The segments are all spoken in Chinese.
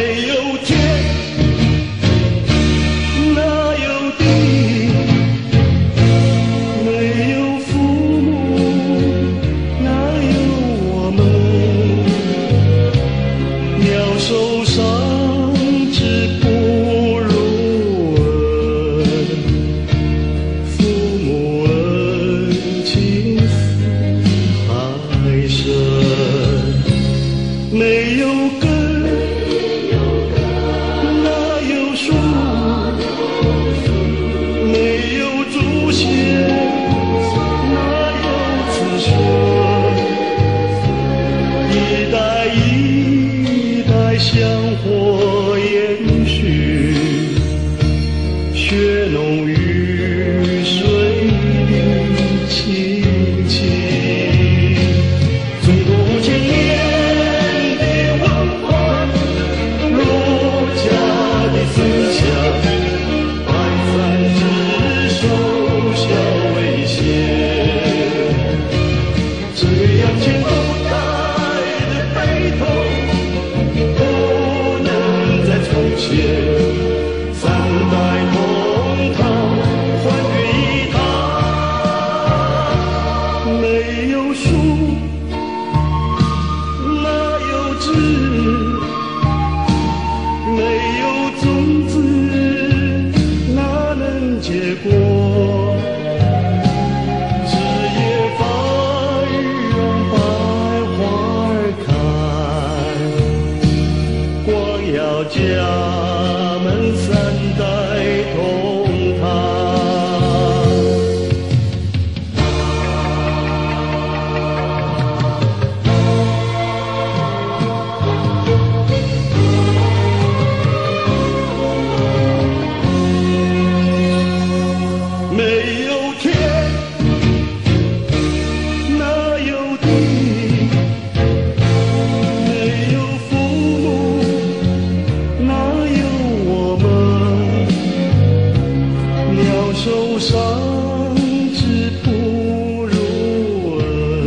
没有天，哪有地，没有父母，哪有我们？鸟受伤，志不如恩，父母恩情似海深。没有根，哪有树？没有祖先，哪有子孙？一代一代香火延续，血浓于水的亲情。中国5000年的文化，儒家的思想，百善之首孝为先，子欲养千后代的悲痛不能再重现，三代同堂欢聚一堂。没有树，哪有枝，没有种子，哪能结果？枝叶发育让百花儿开，光耀家门三代同堂。没有天，哪有地，没有父母，哪有我们？鸟受伤，志不如恩，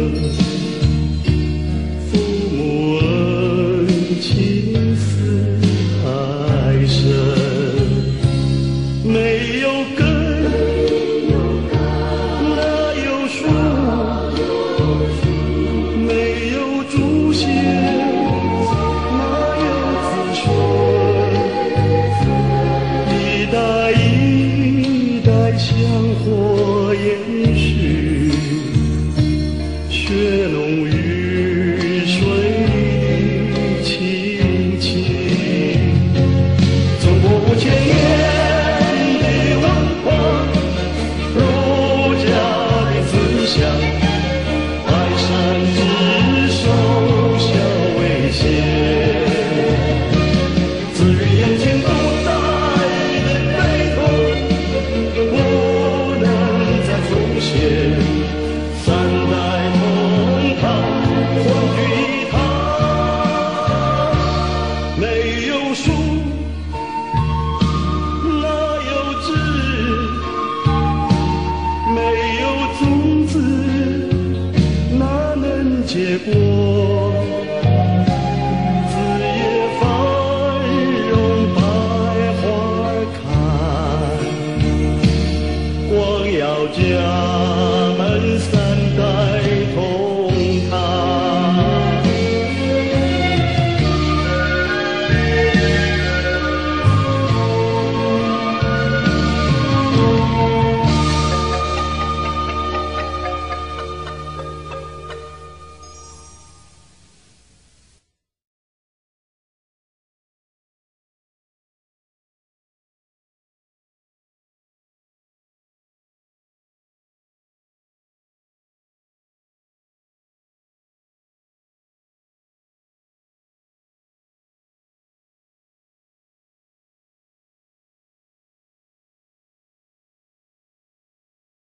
父母恩情似海深。没有根，哪有树？没有祖先，哪有子孙？一代一代香火延续，血浓于水的亲情。中国5000年的文化，儒家的思想，百善之首孝为先，子欲养千后代的悲痛不能再重现，三代同堂欢聚一堂。没有树，哪有枝，没有种子，哪能结果？